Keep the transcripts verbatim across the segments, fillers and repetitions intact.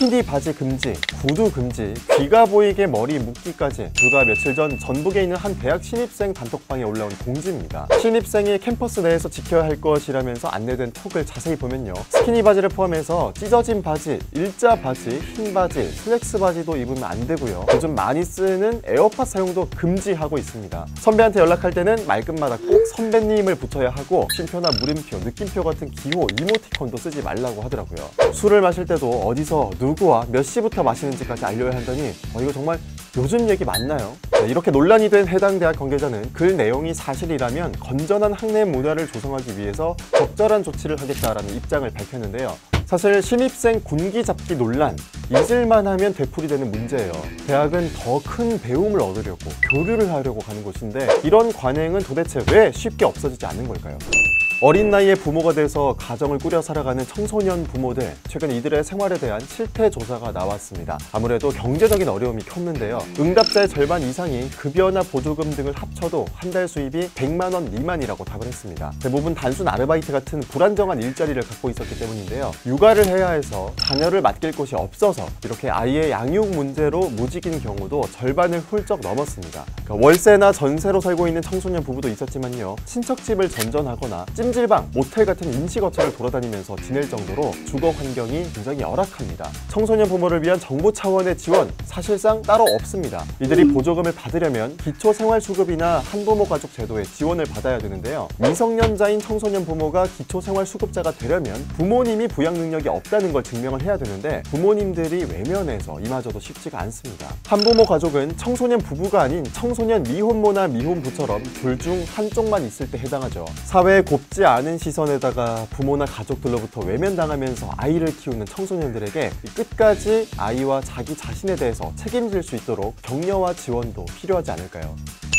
스키니 바지 금지, 구두 금지, 귀가 보이게 머리 묶기까지 불과 며칠 전 전북에 있는 한 대학 신입생 단톡방에 올라온 공지입니다. 신입생이 캠퍼스 내에서 지켜야 할 것이라면서 안내된 톡을 자세히 보면요, 스키니 바지를 포함해서 찢어진 바지, 일자 바지, 흰 바지, 슬랙스 바지도 입으면 안 되고요, 요즘 많이 쓰는 에어팟 사용도 금지하고 있습니다. 선배한테 연락할 때는 말끝마다 꼭 선배님을 붙여야 하고 쉼표나 물음표, 느낌표 같은 기호, 이모티콘도 쓰지 말라고 하더라고요. 술을 마실 때도 어디서 누구와 몇 시부터 마시는지까지 알려야 한다니 어, 이거 정말 요즘 얘기 맞나요? 네, 이렇게 논란이 된 해당 대학 관계자는 글 내용이 사실이라면 건전한 학내 문화를 조성하기 위해서 적절한 조치를 하겠다라는 입장을 밝혔는데요. 사실 신입생 군기 잡기 논란, 잊을만 하면 되풀이되는 문제예요. 대학은 더 큰 배움을 얻으려고, 교류를 하려고 가는 곳인데 이런 관행은 도대체 왜 쉽게 없어지지 않는 걸까요? 어린 나이에 부모가 돼서 가정을 꾸려 살아가는 청소년 부모들, 최근 이들의 생활에 대한 실태 조사가 나왔습니다. 아무래도 경제적인 어려움이 컸는데요, 응답자의 절반 이상이 급여나 보조금 등을 합쳐도 한 달 수입이 백만 원 미만이라고 답을 했습니다. 대부분 단순 아르바이트 같은 불안정한 일자리를 갖고 있었기 때문인데요, 육아를 해야 해서 자녀를 맡길 곳이 없어서 이렇게 아이의 양육 문제로 무직인 경우도 절반을 훌쩍 넘었습니다. 그러니까 월세나 전세로 살고 있는 청소년 부부도 있었지만요, 친척집을 전전하거나 찜질방, 모텔 같은 임시거처를 돌아다니면서 지낼 정도로 주거 환경이 굉장히 열악합니다. 청소년 부모를 위한 정부 차원의 지원, 사실상 따로 없습니다. 이들이 보조금을 받으려면 기초생활수급이나 한부모 가족 제도의 지원을 받아야 되는데요, 미성년자인 청소년 부모가 기초생활수급자가 되려면 부모님이 부양 능력이 없다는 걸 증명을 해야 되는데 부모님들이 외면해서 이마저도 쉽지가 않습니다. 한부모 가족은 청소년 부부가 아닌 청소년 미혼모나 미혼부처럼 둘 중 한쪽만 있을 때 해당하죠. 사회에 곱지 않은 시선에다가 부모나 가족들로부터 외면당하면서 아이를 키우는 청소년들에게 끝까지 아이와 자기 자신에 대해서 책임질 수 있도록 격려와 지원도 필요하지 않을까요?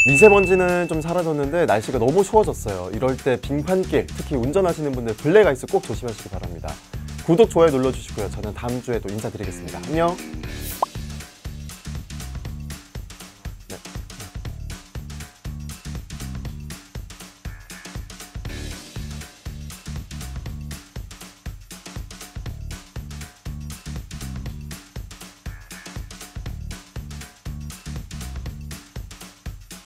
미세먼지는 좀 사라졌는데 날씨가 너무 추워졌어요. 이럴 때 빙판길, 특히 운전하시는 분들 블랙아이스 꼭 조심하시기 바랍니다. 구독, 좋아요 눌러주시고요. 저는 다음 주에 또 인사드리겠습니다. 안녕!